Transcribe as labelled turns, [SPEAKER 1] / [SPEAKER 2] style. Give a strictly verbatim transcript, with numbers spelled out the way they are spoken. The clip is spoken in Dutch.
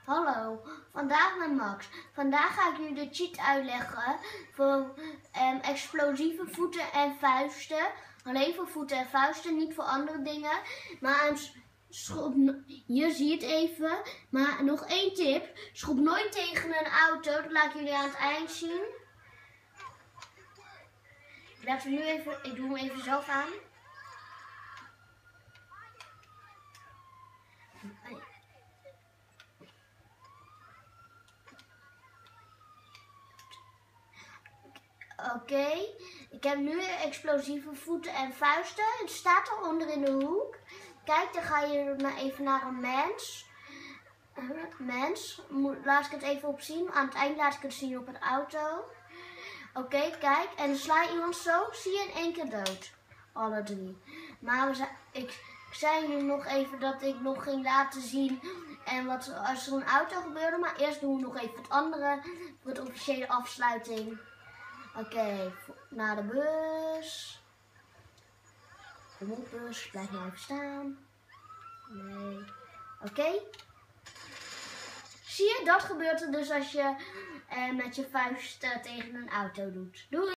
[SPEAKER 1] Hallo, vandaag met Max. Vandaag ga ik jullie de cheat uitleggen voor um, explosieve voeten en vuisten. Alleen voor voeten en vuisten, niet voor andere dingen. Maar um, schop, je ziet even. Maar nog één tip. Schop nooit tegen een auto. Dat laat ik jullie aan het eind zien. Ik, laat hem nu even, ik doe hem even zelf aan. Oké, okay. Ik heb nu explosieve voeten en vuisten. Het staat er onder in de hoek. Kijk, dan ga je maar even naar een mens. Uh, mens. Laat ik het even op zien. Aan het eind laat ik het zien op een auto. Oké, okay, kijk. En dan sla je iemand zo, zie je in één keer dood. Alle drie. Maar we zijn, ik, ik zei nu nog even dat ik nog ging laten zien. En wat als er een auto gebeurde. Maar eerst doen we nog even het andere. Voor de officiële afsluiting. Oké, okay, naar de bus. Kom op bus, blijf maar even staan. Nee. Oké. Okay. Zie je, dat gebeurt er dus als je eh, met je vuist uh, tegen een auto doet. Doei!